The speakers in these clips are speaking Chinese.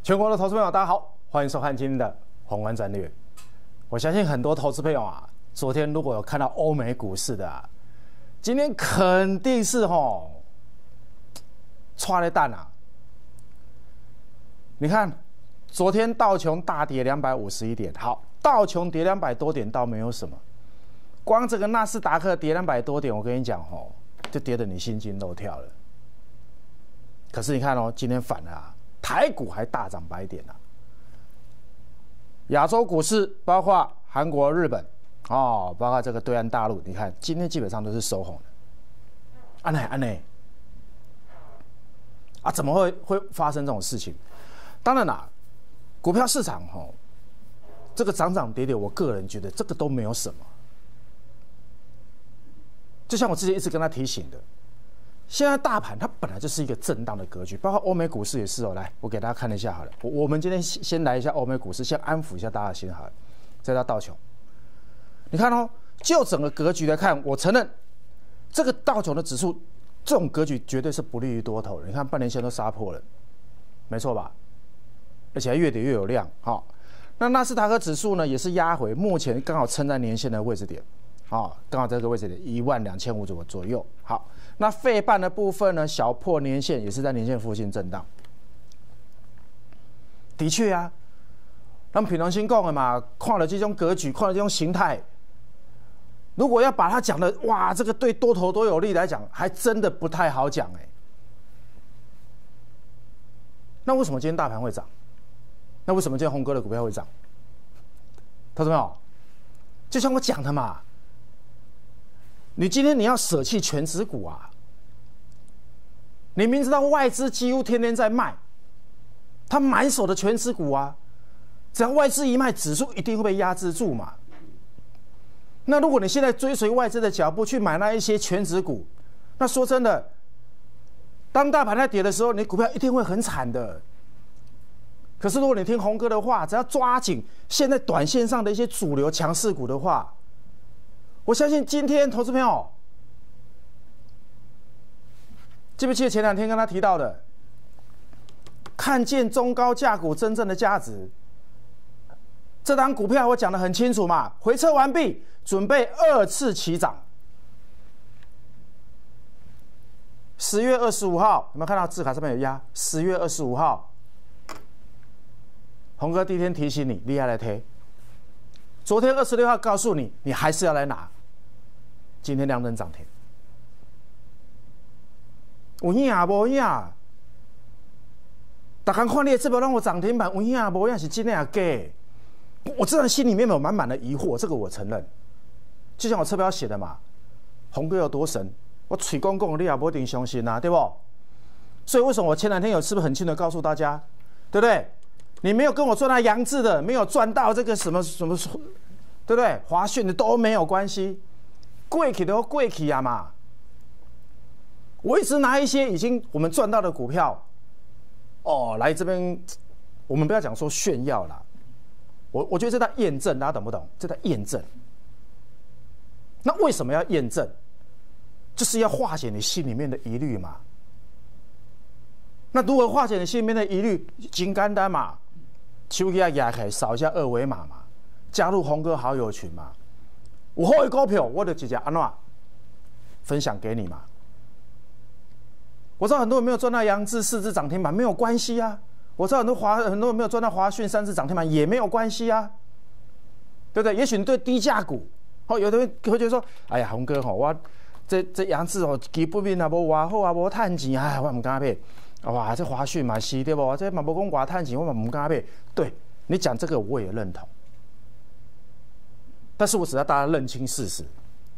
全国的投资朋友，大家好，欢迎收看今天的宏观战略。我相信很多投资朋友啊，昨天如果有看到欧美股市的啊，今天肯定是踹了蛋啊！你看，昨天道琼大跌251点，好，道琼跌200多点倒没有什么，光这个纳斯达克跌200多点，我跟你讲就跌得你心惊肉跳了。可是你看今天反了啊，台股还大涨100点啊。亚洲股市包括韩国、日本包括这个对岸大陆，你看今天基本上都是收红的。安内啊，怎么会发生这种事情？当然啦，股票市场这个涨涨跌跌，我个人觉得这个都没有什么。就像我之前一直跟他提醒的，现在大盘它本来就是一个震荡的格局，包括欧美股市也是来，我给大家看一下好了。我们今天先来一下欧美股市，先安抚一下大家的心好了。再到道琼，你看就整个格局来看，我承认这个道琼的指数这种格局绝对是不利于多头的。你看半年线都杀破了，没错吧？而且还越跌越有量。那纳斯达克指数呢也是压回，目前刚好撑在年线的位置点。刚好这个位置点12500左右。好，那费半的部分呢，小破年线，也是在年线附近震荡。的确啊，咱们平常心讲的嘛，看了这种格局，看了这种形态，如果要把它讲的哇，这个对多头多有利来讲，还真的不太好讲那为什么今天大盘会涨？那为什么今天宏哥的股票会涨？投资朋友，就像我讲的嘛。你今天你要舍弃全指股啊！你明知道外资几乎天天在卖，他满手的全指股啊，只要外资一卖，指数一定会被压制住嘛。那如果你现在追随外资的脚步去买那一些全指股，那说真的，当大盘在跌的时候，你股票一定会很惨的。可是如果你听宏哥的话，只要抓紧现在短线上的一些主流强势股的话，我相信今天投资朋友，记不记得前2天跟他提到的，看见中高价股真正的价值？这档股票我讲得很清楚嘛，回撤完毕，准备2次起涨。10月25号，有没有看到字卡上面有压？10月25号，宏哥第一天提醒你，厉害来推。昨天26号告诉你，你还是要来拿。今天亮灯涨停，有影无影？大家看你的这波让我涨停板，有影无影是真的还假的？我知道心里面有满满的疑惑，这个我承认。就像我车标写的嘛，宏哥有多神，我嘴讲讲，你也不一定相信啊，对不？所以为什么我前2天是不是很清楚的告诉大家，对不对？你没有跟我赚到阳字的，没有赚到这个什么，对不对？华讯的都没有关系。过去都过去啊嘛，我一直拿一些已经我们赚到的股票，来这边，我们不要讲说炫耀啦，我觉得这在验证，大家懂不懂？这在验证。那为什么要验证？就是要化解你心里面的疑虑嘛。那如何化解你心里面的疑虑？很简单嘛，手机压开，扫一下2维码嘛，加入宏哥好友群嘛。有好的股票，我就直接分享给你嘛。我知道很多人没有赚到阳字4只涨停板，没有关系啊。我知道很多人没有赚到华讯3只涨停板，也没有关系啊，对不对？也许你对低价股，有的人会觉得说，哎呀，宏哥我这阳字基本面也无偌好啊，无赚钱啊，我唔敢买。哇，这华讯嘛是对不？这嘛无讲偌赚钱，我嘛唔敢买。对你讲这个，我也认同。但是我只要大家认清事实，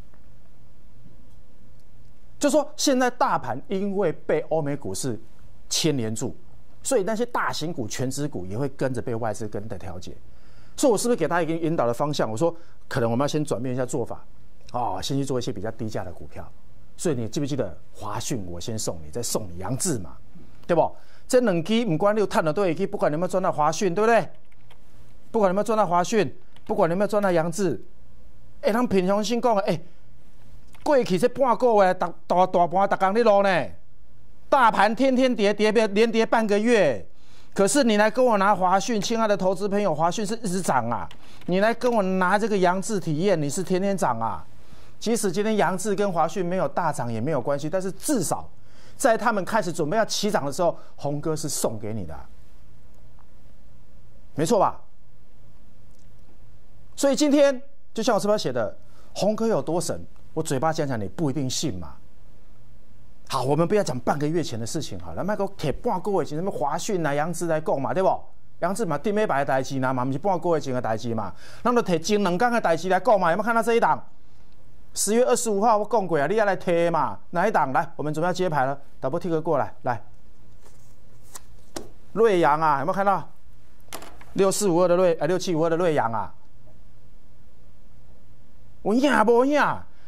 就说现在大盘因为被欧美股市牵连住，所以那些大型股、全指股也会跟着被外资跟着调节。所以我是不是给大家一个引导的方向？我说可能我们要先转变一下做法，先去做一些比较低价的股票。所以你记不记得华讯？我先送你，再送你阳字嘛，对不？这2支不管你有赚了多少支，不管你有没有赚到华讯，对不对？不管你有没有赚到华讯。不管你有没有赚到阳字，咱平常心讲的，过去这半个月大半大工在路呢，大盘天天跌，连跌半个月， 可是你来跟我拿华讯，亲爱的投资朋友，华讯是一直涨啊。你来跟我拿这个扬智体验，你是天天涨啊。即使今天扬智跟华讯没有大涨也没有关系，但是至少在他们开始准备要起涨的时候，洪哥是送给你的啊，没错吧？所以今天就像我这边写的，洪哥有多神，我嘴巴讲讲你不一定信嘛。好，我们不要讲半个月前的事情好了，卖个铁半个月前什么华讯啊、扬智来讲嘛，对不？扬智嘛，顶礼拜的代志嘛，不是半个月前的代志嘛，咱就摕前2天的代志来讲嘛。有没有看到这一档？10月25号我讲过啊，你要来贴嘛？哪一档？来，我们准备要揭牌了 ，double tick 过来，来，瑞阳啊，有没有看到？6452的6752的瑞阳啊，有影无影？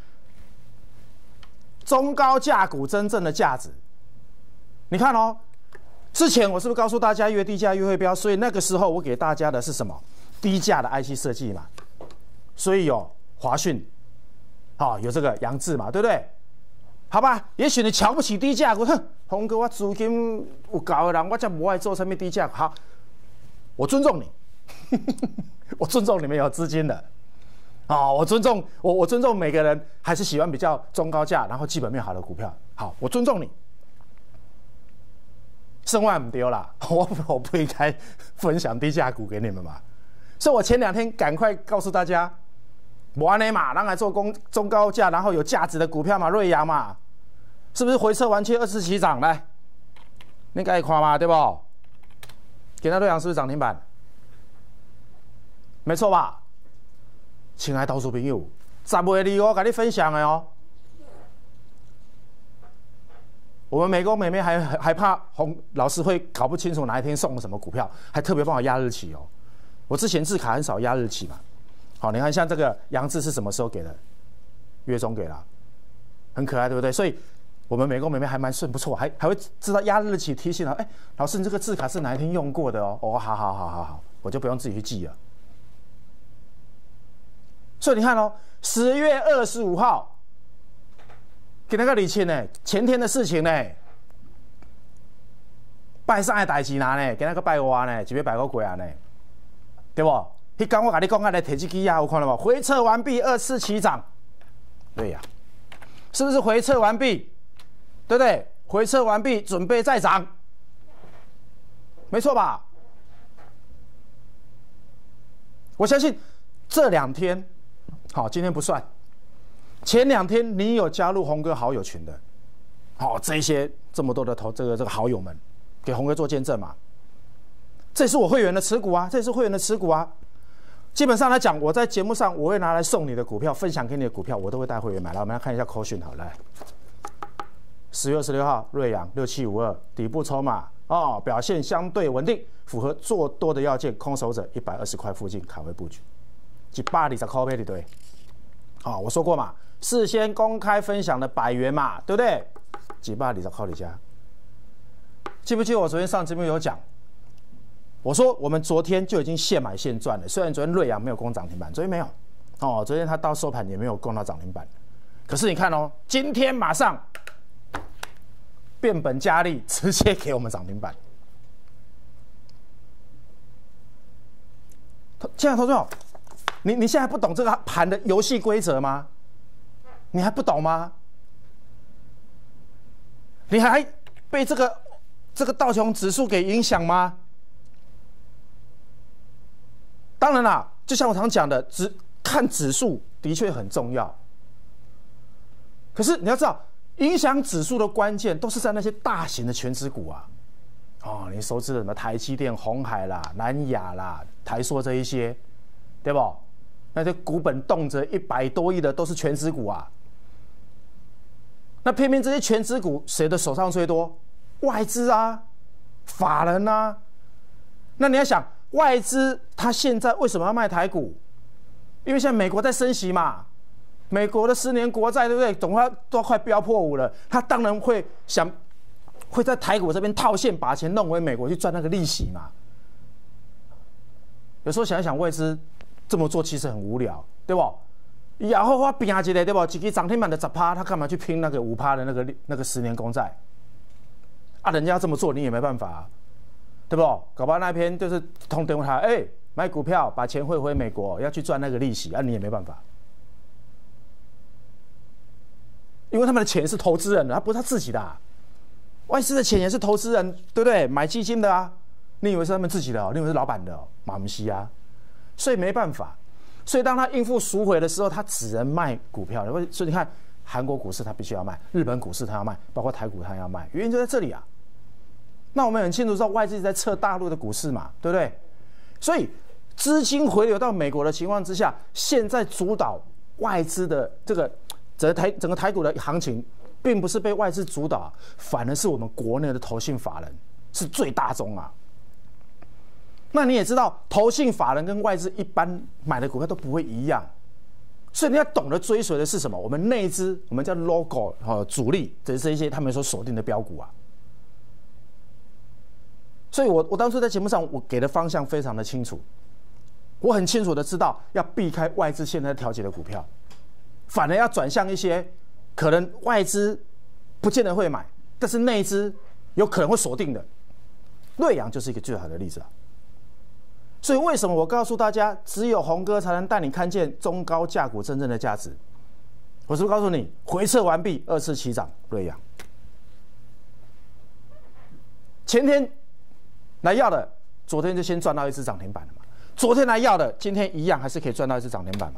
中高价股真正的价值，你看哦，之前我是不是告诉大家越低价越会飙？所以那个时候我给大家的是什么？低价的 IC 设计嘛，所以有华讯，有这个扬智嘛，对不对？好吧，也许你瞧不起低价股，哼，洪哥我资金有够的人，我才不爱做什么低价股。好，我尊重你，我尊重你们有资金的。我尊重我尊重每个人，还是喜欢比较中高价，然后基本面好的股票。好，我尊重你。剩万唔丢啦，我不应该分享低价股给你们嘛。所以我前2天赶快告诉大家，不安尼嘛，让来做中高价，然后有价值的股票嘛，瑞阳嘛，是不是回撤完切2次起涨？来，你该看嘛，对不？今天瑞阳是不是涨停板？没错吧？亲爱投资朋友，10月2号跟你分享的哦。我们美工美妹还怕洪老师会搞不清楚哪一天送什么股票，还特别帮我压日期哦。我之前字卡很少压日期嘛。好，你看像这个扬智是什么时候给的？月中给了，很可爱，对不对？所以我们美工美妹还蛮顺，不错，还会知道压日期提醒了。老师你这个字卡是哪一天用过的哦？好，我就不用自己去记了。所以你看哦，10月25号，给那个李清呢，前天的事情呢，拜上的代志呢，给那个拜我呢，一月拜个鬼啊呢，对不？迄天我跟你讲，来提这支啊，有看到无？回撤完毕，2次起涨，对呀，是不是回撤完毕？对不对？回撤完毕，准备再涨，没错吧？我相信这2天。好，今天不算。前2天你有加入洪哥好友群的，这么多的这个好友们，给洪哥做见证嘛。这也是我会员的持股啊，基本上来讲，我在节目上我会拿来送你的股票，分享给你的股票，我都会带会员买。来，我们来看一下扣讯，好，来，10月26号，瑞阳6752底部筹码表现相对稳定，符合做多的要件，空手者120块附近卡位布局。120块买的对，我说过嘛，事先公开分享的100元嘛，对不对？120块里加，记不记得我昨天上节目有讲？我说我们昨天就已经现买现赚了，虽然昨天瑞阳没有攻涨停板，昨天没有，昨天它到收盘也没有攻到涨停板，可是你看哦，今天马上变本加厉，直接给我们涨停板。亲爱的投资者，你现在不懂这个盘的游戏规则吗？你还不懂吗？你还被这个道琼指数给影响吗？当然啦，就像我常讲的，看指数的确很重要。可是你要知道，影响指数的关键都是在那些大型的全指股啊。你熟知的什么台积电、鸿海啦、南亚啦、台塑这一些，对不？那些股本动辄100多亿的都是全指股啊。那偏偏这些全指股谁的手上最多？外资啊，法人啊。那你要想，外资他现在为什么要卖台股？因为现在美国在升息嘛，美国的10年国债对不对？总共都快飙破5了，他当然会在台股这边套现，把钱弄回美国去赚那个利息嘛。有时候想一想，外资这么做其实很无聊，对不？然后我拼一个，对不？一个涨停板的10%，他干嘛去拼那个5%的那个10年公债？人家要这么做，你也没办法啊， 对不？搞不好那篇就是通电话他，哎，买股票把钱汇回美国，要去赚那个利息啊，你也没办法，因为他们的钱是投资人的，他不是他自己的、啊，外资的钱也是投资人，对不对？买基金的啊，你以为是他们自己的、哦？你以为是老板的、哦？马不西啊，所以没办法，所以当他应付赎回的时候，他只能卖股票。所以你看，韩国股市他必须要卖，日本股市他要卖，包括台股他要卖，原因就在这里啊。那我们很清楚知道外资在测大陆的股市嘛，对不对？所以资金回流到美国的情况之下，现在主导外资的这个整个台股的行情，并不是被外资主导，反而是我们国内的投信法人是最大宗啊。那你也知道，投信法人跟外资一般买的股票都不会一样，所以你要懂得追随的是什么？我们内资，我们叫 logo 主力，这是一些他们所锁定的标股啊。所以我当初在节目上我给的方向非常的清楚，我很清楚的知道要避开外资现在调节的股票，反而要转向一些可能外资不见得会买，但是内资有可能会锁定的。瑞阳就是一个最好的例子啊。所以为什么我告诉大家，只有洪哥才能带你看见中高价股真正的价值？我是不是告诉你，回撤完毕，2次起涨，瑞阳。前天来要的，昨天就先赚到1只涨停板了嘛。昨天来要的，今天一样还是可以赚到1只涨停板嘛。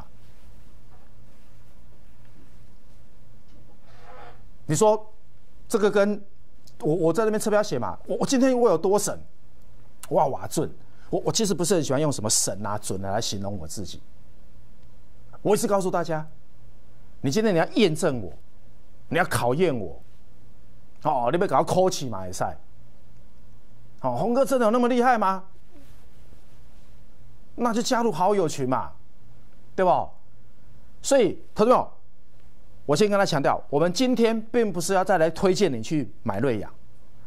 你说这个跟我在那边侧标写嘛，我今天我有多神，哇准。我其实不是很喜欢用什么神啊准啊来形容我自己。我一直告诉大家，你今天你要验证我，你要考验我，哦，你要搞到扣起马来赛。哦，洪哥真的有那么厉害吗？那就加入好友群嘛，对不？所以，投资者，我先跟他强调，我们今天并不是要再来推荐你去买瑞阳。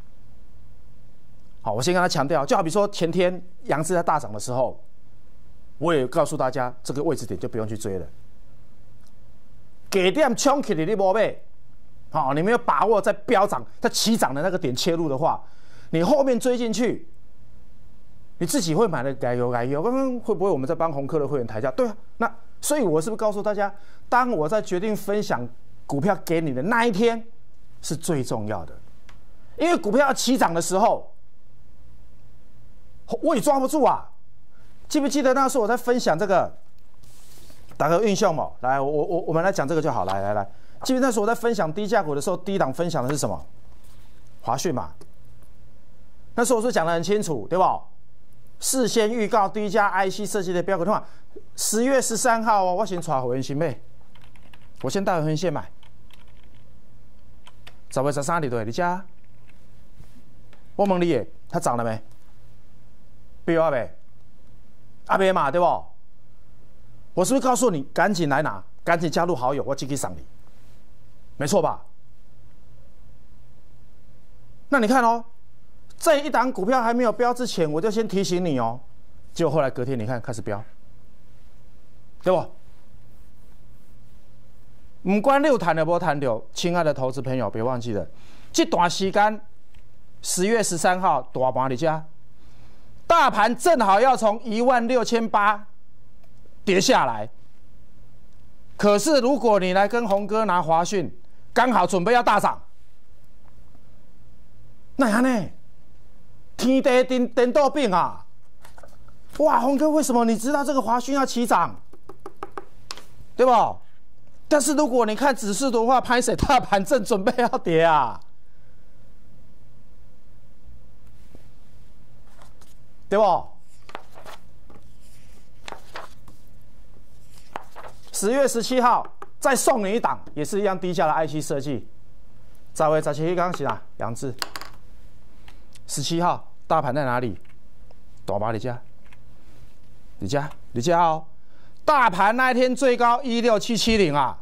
好，我先跟他强调，就好比说前天阳资在大涨的时候，我也告诉大家这个位置点就不用去追了。给点冲起来你没买，好，你没有把握在飙涨、在起涨的那个点切入的话，你后面追进去，你自己会买的该有。刚刚会不会我们在帮洪科的会员抬价？对啊，那所以我是不是告诉大家，当我在决定分享股票给你的那一天是最重要的，因为股票要起涨的时候。我也抓不住啊！记不记得那时候我在分享这个打个运秀嘛？来，我们来讲这个就好。来，记不记得那时候我在分享低价股的时候，第一档分享的是什么？华讯嘛。那时候我是讲得很清楚，对吧？事先预告低价 IC 设计的标股，的话10月13号哦，我先传会员先买，我先带会员先买。10月13日对，你家？我问你耶，它涨了没？标啊没？阿没嘛，对不？我是不是告诉你，赶紧来拿，赶紧加入好友，我继续赏你，没错吧？那你看哦，这一档股票还没有标之前，我就先提醒你哦。结果后来隔天你看开始标，对不？不管你有谈了没谈到，亲爱的投资朋友，别忘记了，这段时间10月13号大盘你家。大盘正好要从16800跌下来，可是如果你来跟洪哥拿华讯，刚好准备要大涨，那样呢？天地颠倒变啊！哇，洪哥，为什么你知道这个华讯要起涨，对不？但是如果你看指数的话，拍谁大盘正准备要跌啊？对不？10月17号再送你一档，也是一样低价的 IC 设计。10月17号是哪？杨志。17号大盘在哪里？大把你家，你家哦。大盘那一天最高16770啊！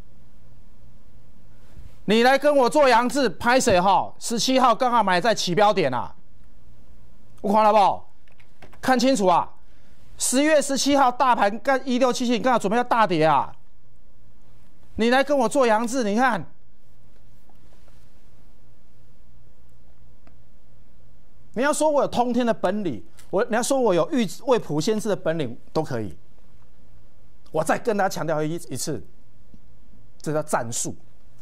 你来跟我做杨志拍谁哈？17号刚好买在起标点啊！我看了不？看清楚啊！10月17号大盘干16770，刚好准备要大跌啊！你来跟我做杨志，你看， 你要说我有通天的本领，你要说我有未卜先知的本领都可以。我再跟大家强调一次，这叫战术，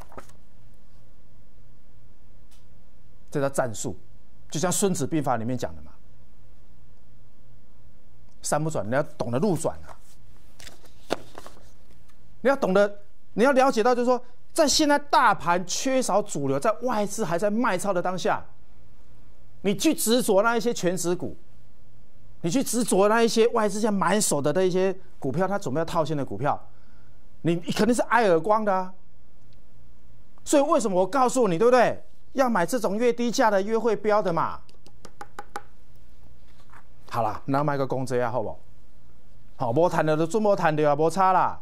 这叫战术，就像《孙子兵法》里面讲的嘛，山不转，你要懂得路转啊。你要懂得，你要了解到，就是说，在现在大盘缺少主流，在外资还在卖超的当下，你去执着那一些全指股，你去执着那一些外资现在满手的一些股票，它准备要套现的股票，你肯定是挨耳光的啊。所以为什么我告诉你，对不对？要买这种越低价的越会标的嘛。好啦，那买个公仔啊，好不好？好，无谈的就准无谈的啊，无差啦。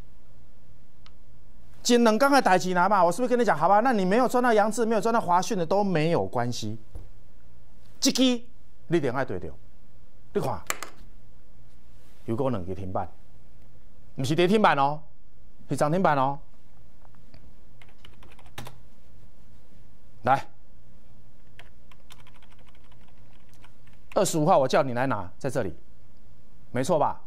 今两天的代志拿嘛，我是不是跟你讲？好吧，那你没有赚到杨志，没有赚到华讯的都没有关系。这支你一定要对到。你看，有够两个停板，不是跌停板哦，是涨停板哦。来，25号我叫你来拿，在这里，没错吧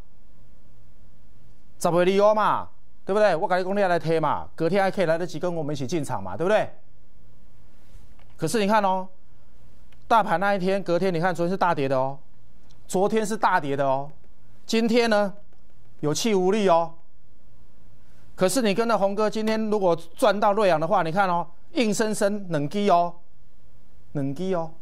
？10月2号嘛，对不对？我跟你讲，你要来贴嘛，隔天还可以来得及跟我们一起进场嘛，对不对？可是你看哦，大盘那一天，隔天你看昨天是大跌的哦，昨天是大跌的哦，今天呢有气无力哦。可是你跟着洪哥今天如果赚到瑞阳的话，你看哦。硬生生两支哦，两支哦。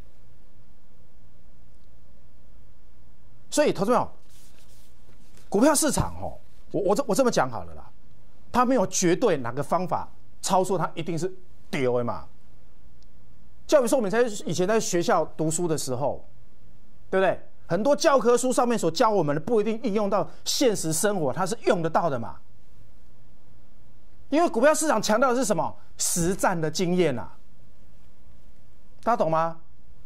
所以，投资朋友，股票市场哦，我这么讲好了啦，它没有绝对哪个方法操作它一定是对的嘛。就比如说我们以前在学校读书的时候，对不对？很多教科书上面所教我们的不一定应用到现实生活，它是用得到的嘛。因为股票市场强调的是什么？实战的经验啊，大家懂吗？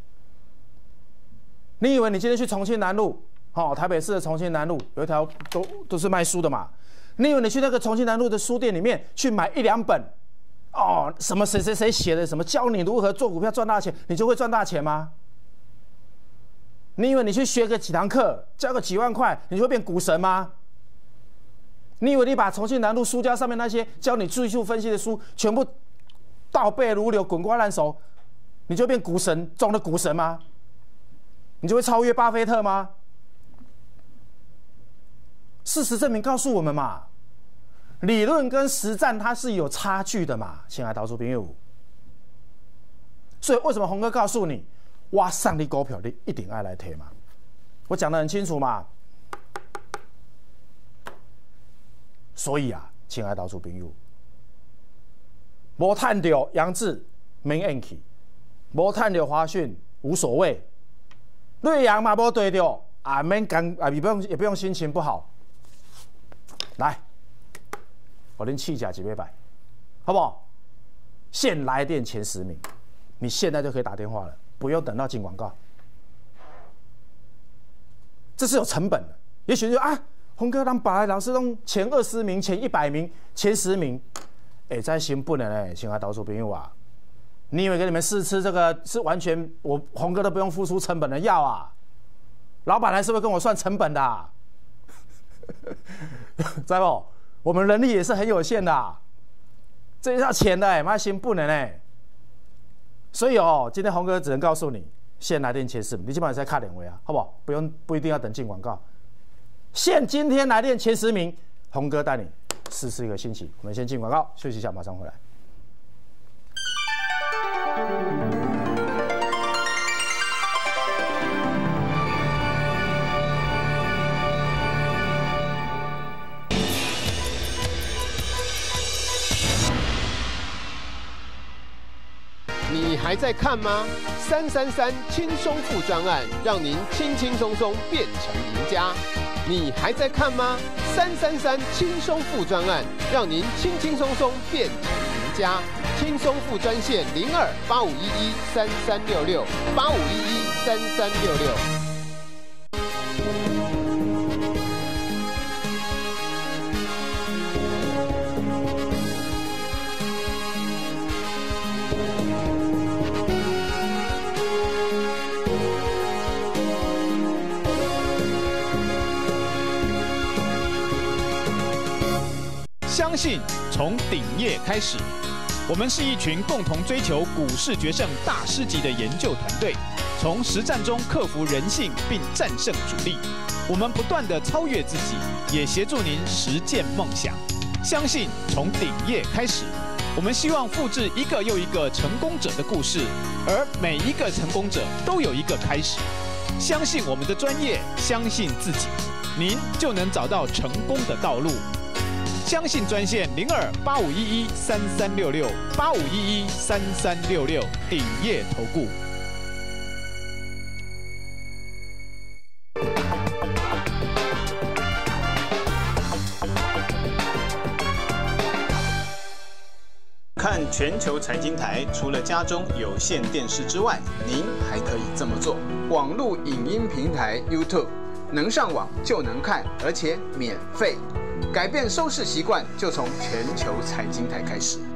你以为你今天去重庆南路，台北市的重庆南路有一条都是卖书的嘛？你以为你去那个重庆南路的书店里面去买1-2本，什么谁谁谁写的什么教你如何做股票赚大钱，你就会赚大钱吗？你以为你去学个几堂课，交个几万块，你就会变股神吗？你以为你把重庆南路书架上面那些教你技术分析的书全部倒背如流、滚瓜烂熟，你就变股神中的股神吗？你就会超越巴菲特吗？事实证明告诉我们嘛，理论跟实战它是有差距的嘛，亲爱的投资朋友。所以为什么洪哥告诉你，哇，上你股票你一定要来贴嘛？我讲得很清楚嘛。所以啊，亲爱的投资朋友，无赚到杨志免硬气，无赚到华讯无所谓，瑞阳嘛无对到啊，免干啊，也不用心情不好。来，我恁气价几杯摆，好不好？现来电前10名，你现在就可以打电话了，不用等到进广告。这是有成本的，也许就啊。洪哥，咱把老师弄前20名、前100名、前10名，在新本的呢，亲爱的投资朋友啊，你以为给你们试吃这个是完全我洪哥都不用付出成本的药啊？老板还是会跟我算成本的、啊，知道不？我们人力也是很有限的、啊，这要钱的妈新本的呢。所以今天洪哥只能告诉你，先来电前10名，你基本上在卡点位啊，好不好？不一定要等进广告。今天来电前10名，洪哥带你试吃一个星期。我们先进广告，休息一下，马上回来。 你还在看吗？333轻松付专案，让您轻轻松松变成赢家。你还在看吗？333轻松付专案，让您轻轻松松变成赢家。轻松付专线02-8511-3366，8511-3366。 信从顶业开始。我们是一群共同追求股市决胜大师级的研究团队，从实战中克服人性并战胜主力。我们不断地超越自己，也协助您实践梦想。相信从顶业开始。我们希望复制一个又一个成功者的故事，而每一个成功者都有一个开始。相信我们的专业，相信自己，您就能找到成功的道路。相信专线02-8511-3366，8511-3366，顶业投顾。 看全球财经台，除了家中有线电视之外，您还可以这么做：网络影音平台 YouTube， 能上网就能看，而且免费。改变收视习惯，就从全球财经台开始。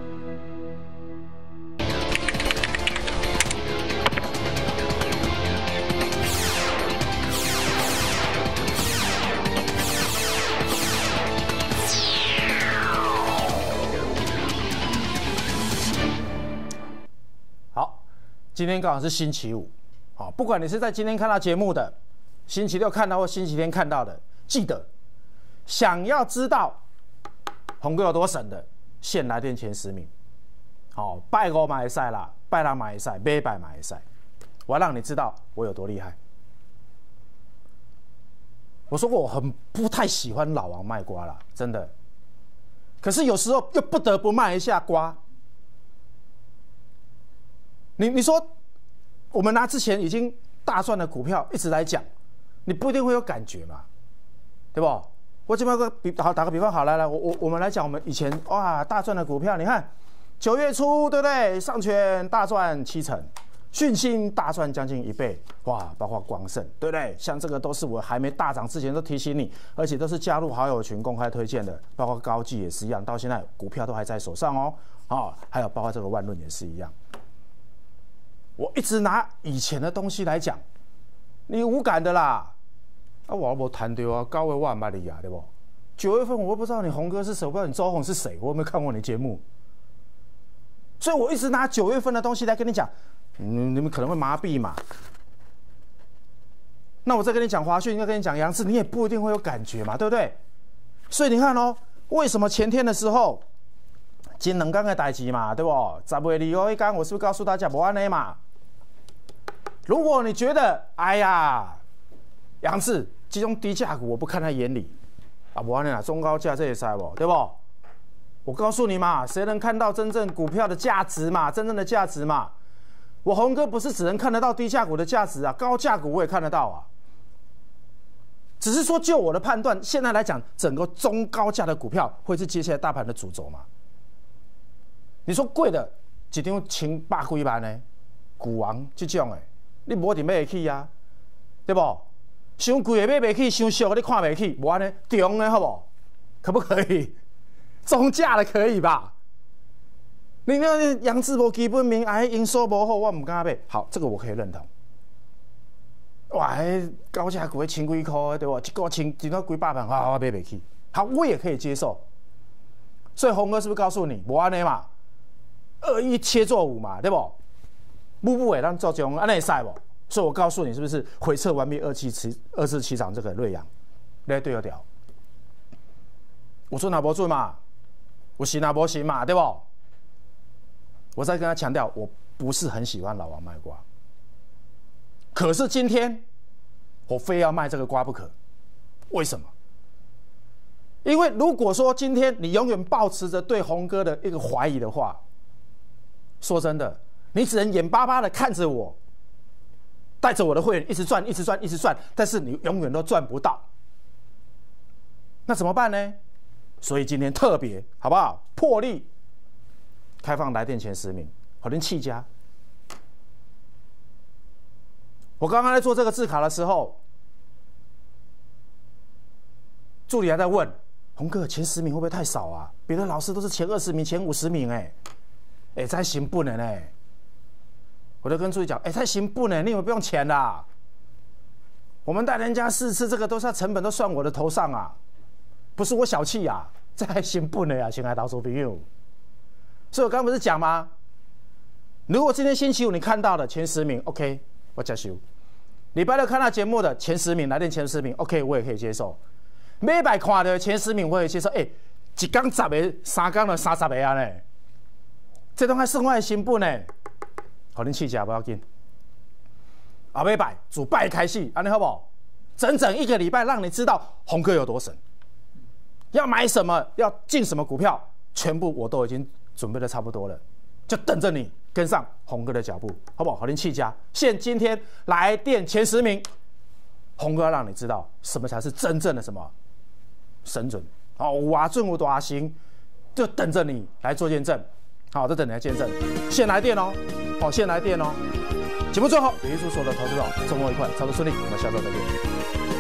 今天刚好是星期五，好，不管你是在今天看到节目的，星期六看到或星期天看到的，记得想要知道红哥有多神的，现来电前10名，好，拜五嘛会使啦，拜六嘛会使，礼拜嘛会使，我要让你知道我有多厉害。我说过我很不太喜欢老王卖瓜啦，真的，可是有时候又不得不卖一下瓜。你说，我们拿之前已经大赚的股票一直来讲，你不一定会有感觉嘛，对不？我这边打个比方好，来，我们来讲我们以前哇大赚的股票，你看9月初对不对？上权大赚70%，讯芯大赚将近1倍，哇，包括光盛对不对？像这个都是我还没大涨之前都提醒你，而且都是加入好友群公开推荐的，包括高技也是一样，到现在股票都还在手上哦，还有包括这个万润也是一样。我一直拿以前的东西来讲，你无感的啦。我没谈到啊，高位我也卖你啊，对不？9月份我不知道你红哥是谁，我不知道你周红是谁，我有没有看过你节目？所以我一直拿9月份的东西来跟你讲，你们可能会麻痹嘛。那我再跟你讲华讯，再跟你讲杨志，你也不一定会有感觉嘛，对不对？所以你看哦，为什么前天的时候？今两天的代志嘛，对不？10月2号一天，我是不是告诉大家不安呢嘛？如果你觉得，哎呀，杨志这种低价股我不看在眼里，啊，不安呢啦，中高价这也塞不，对不？我告诉你嘛，谁能看到真正股票的价值嘛？真正的价值嘛？我红哥不是只能看得到低价股的价值啊，高价股我也看得到啊。只是说，就我的判断，现在来讲，整个中高价的股票会是接下来大盘的主轴嘛？你说贵的一张100几万呢？股王这种的，你无一定买得起啊，对不？伤贵的买不起，伤俗的你看不起，无安尼中的好不好？可不可以？中价的可以吧？你那杨志无基本面，哎，营收无好，我唔敢买。好，这个我可以认同。哇，高价股千几块，对不？一个一个几百万，我买不起。好，我也可以接受。所以红哥是不是告诉你，无安尼嘛？2-1切作5嘛，对不？步步会咱做这种安尼会使不？所以我告诉你，是不是回撤完毕247场这个瑞阳，你对得掉？我说哪无准嘛？我行哪无行嘛，对不？我再跟他强调，我不是很喜欢老王卖瓜，可是今天我非要卖这个瓜不可，为什么？因为如果说今天你永远抱持着对红哥的一个怀疑的话，说真的，你只能眼巴巴的看着我，带着我的会员一直赚，一直赚，一直赚，但是你永远都赚不到。那怎么办呢？所以今天特别好不好？破例开放来电前10名，好，您气家。我刚刚在做这个字卡的时候，助理还在问红哥前10名会不会太少啊？别的老师都是前20名、前50名哎，在行不能哎，我就跟助理讲，在行不能，你们不用钱啦。我们带人家4次，这个都是成本都算我的头上啊，不是我小气啊。 这还成本的啊，亲爱的投资朋友。所以我刚刚不是讲吗？如果今天星期五你看到的前10名 ，OK， 我接受。礼拜六看到节目的前10名，来电前10名 ，OK， 我也可以接受。每摆看的前10名，我也接受。一天10个，3天就30个啊呢，这都还算我的成本呢。好，恁试一下不要紧。后礼拜主拜开始，安尼好不好？整整1个礼拜，让你知道洪哥有多神，要买什么，要进什么股票，全部我都已经准备的差不多了，就等着你跟上洪哥的脚步，好不好？好，恁气家，今天来电前10名，洪哥要让你知道什么才是真正的什么神准。好，瓦准有大行，就等着你来做见证。好，就等你来见证。先来电哦，好，先来电哦。节目最后，也预祝所有的投资者周末愉快，操作顺利。我们下周再见。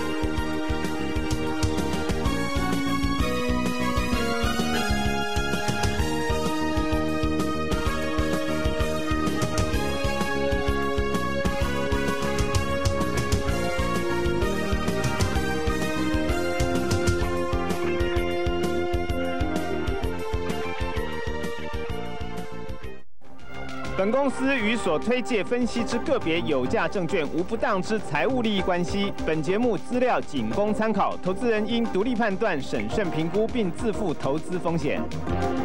本公司与所推介分析之个别有价证券无不当之财务利益关系。本节目资料仅供参考，投资人应独立判断、审慎评估，并自负投资风险。